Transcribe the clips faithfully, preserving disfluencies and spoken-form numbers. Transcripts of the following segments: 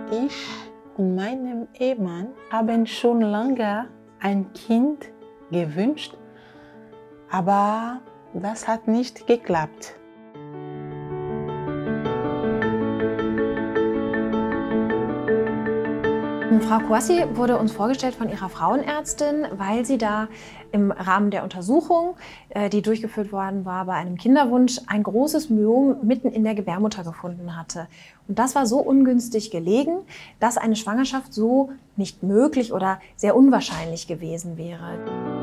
Ich und meinem Ehemann haben schon lange ein Kind gewünscht, aber das hat nicht geklappt. Frau Kouassi wurde uns vorgestellt von ihrer Frauenärztin, weil sie da im Rahmen der Untersuchung, die durchgeführt worden war bei einem Kinderwunsch, ein großes Myom mitten in der Gebärmutter gefunden hatte. Und das war so ungünstig gelegen, dass eine Schwangerschaft so nicht möglich oder sehr unwahrscheinlich gewesen wäre.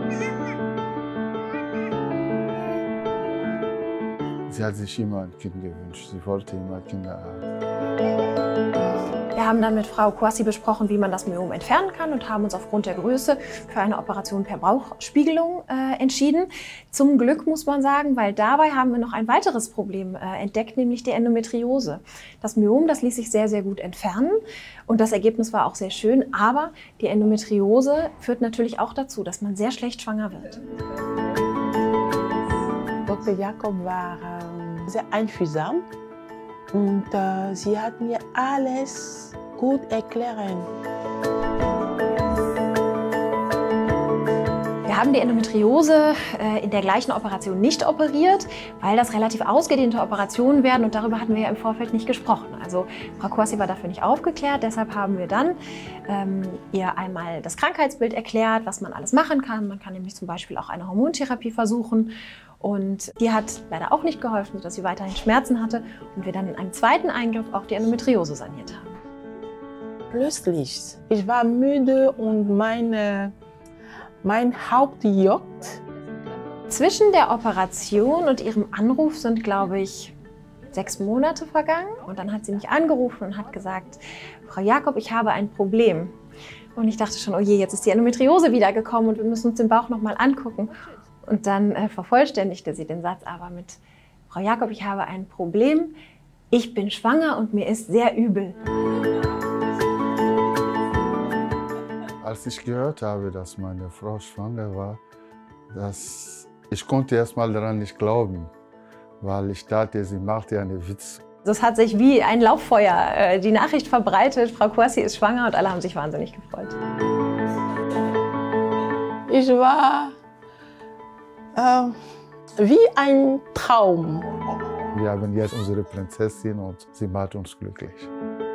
Sie hat sich immer ein Kind gewünscht. Sie wollte immer Kinder haben. Wir haben dann mit Frau Kouassi besprochen, wie man das Myom entfernen kann und haben uns aufgrund der Größe für eine Operation per Bauchspiegelung äh, entschieden. Zum Glück muss man sagen, weil dabei haben wir noch ein weiteres Problem äh, entdeckt, nämlich die Endometriose. Das Myom, das ließ sich sehr, sehr gut entfernen und das Ergebnis war auch sehr schön, aber die Endometriose führt natürlich auch dazu, dass man sehr schlecht schwanger wird. Doktor Jakob war äh, sehr einfühlsam. Und äh, sie hat mir alles gut erklärt. Wir haben die Endometriose äh, in der gleichen Operation nicht operiert, weil das relativ ausgedehnte Operationen werden und darüber hatten wir ja im Vorfeld nicht gesprochen. Also Frau Kouassi war dafür nicht aufgeklärt, deshalb haben wir dann ähm, ihr einmal das Krankheitsbild erklärt, was man alles machen kann. Man kann nämlich zum Beispiel auch eine Hormontherapie versuchen. Und die hat leider auch nicht geholfen, sodass sie weiterhin Schmerzen hatte und wir dann in einem zweiten Eingriff auch die Endometriose saniert haben. Plötzlich, ich war müde und meine, mein Haupt juckt. Zwischen der Operation und ihrem Anruf sind, glaube ich, sechs Monate vergangen. Und dann hat sie mich angerufen und hat gesagt, Frau Jakob, ich habe ein Problem. Und ich dachte schon, oh je, jetzt ist die Endometriose wiedergekommen und wir müssen uns den Bauch noch mal angucken. Und dann äh, vervollständigte sie den Satz aber mit, Frau Jakob, ich habe ein Problem, ich bin schwanger und mir ist sehr übel. Als ich gehört habe, dass meine Frau schwanger war, das, ich konnte erst mal daran nicht glauben, weil ich dachte, sie machte einen Witz. Das hat sich wie ein Lauffeuer äh, die Nachricht verbreitet, Frau Kouassi ist schwanger und alle haben sich wahnsinnig gefreut. Ich war äh, wie ein Traum. Wir haben jetzt unsere Prinzessin und sie macht uns glücklich.